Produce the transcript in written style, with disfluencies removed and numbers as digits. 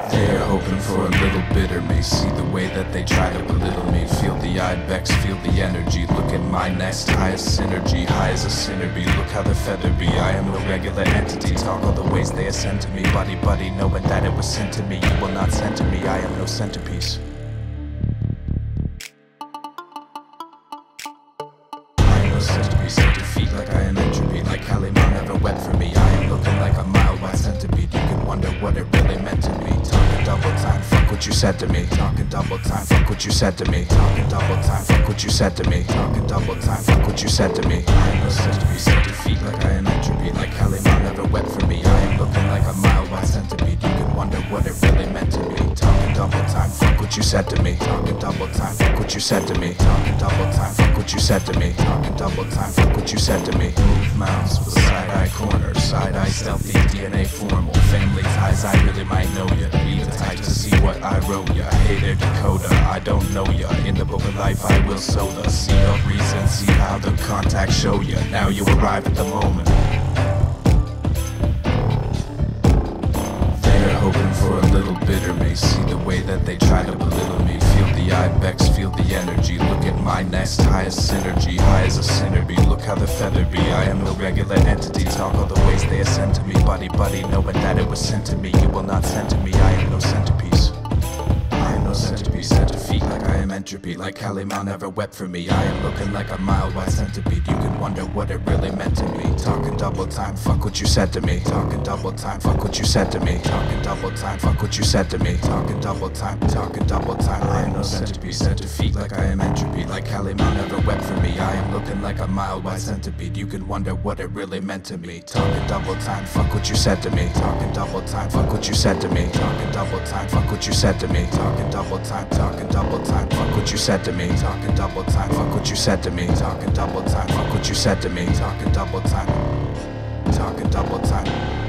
They're hoping for a little bitter me. See the way that they try to belittle me. Feel the ibex, feel the energy. Look at my nest, high as synergy. High as a sinner be, look how the feather be. I am no regular entity. Talk all the ways they ascend to me. Buddy, buddy, knowing that it was sent to me. You will not send to me, I am no centerpiece. Centerpiece, set to feet like I am entropy. Like Calimán never wept for me. I am looking like a mile wide centipede. You can wonder what it really meant to me. Talking double time, fuck what you said to me. Talking double time, fuck what you said to me. Talking double time, fuck what you said to me. Talking double time, fuck what you said to me. I am no centerpiece, set to feet like I am entropy. Like Calimán never wept for me. I am looking like a mile wide centipede. You can wonder what it really meant to me. Talking double time, fuck what you said to me. Talking double time, fuck what you said to me. Talking double time, fuck what you said to me. Talking double time, fuck what you said to me. Move mouse with side-eye corners. Side-eye stealthy, DNA formal. Family ties, I really might know ya. Read the type to see what I wrote ya. Hey there Dakota, I don't know ya. In the book of life I will sow the seed of reason. See how the contacts show ya. Now you arrive at the moment. They're hoping for a little bitter me. See the way that they try to belittle me. Feel the ibex, feel the energy. Look at my nest, high as synergy. High as a sinner be, look how the feather be. I am no regular entity. Talk all the ways they ascend to me. Buddy, buddy, knowing that it was sent to me. You will not send to me, I am no centerpiece. I am no centerpiece, set to feet like I am entropy. Like Calimán never wept for me. I am looking like a mile wide centipede. You can wonder what it really meant to me. Talking double time, fuck what you said to me. Talking double time, fuck what you said to me. Talking double time, fuck what you said to me. Talking double time, talking double time. I am no centipede, set to feet like I am entropy. Like Calimán never wept for me. I am looking like a mile wide centipede. You can wonder what it really meant to me. Talking double time, fuck what you said to me. Talking double time, fuck what you said to me. Talking double time, fuck what you said to me. Talking double time, talking double time, fuck what you said to me. Talking double time, fuck what you said to me. Talking double time, fuck what you said to me. Talking double time, talking double time.